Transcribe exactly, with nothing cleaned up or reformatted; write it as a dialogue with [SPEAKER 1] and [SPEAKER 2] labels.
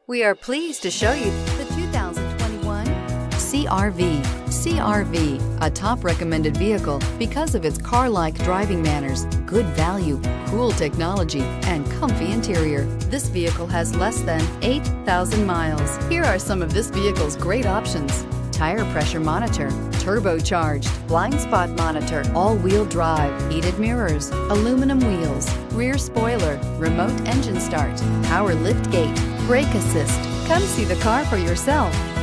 [SPEAKER 1] We are pleased to show you the two thousand twenty-one C R V. C R V, a top recommended vehicle because of its car-like driving manners, good value, cool technology, and comfy interior. This vehicle has less than eight thousand miles. Here are some of this vehicle's great options: tire pressure monitor, turbocharged, blind spot monitor, all-wheel drive, heated mirrors, aluminum wheels, rear spoiler, remote engine start, power liftgate, brake assist. Come see the car for yourself.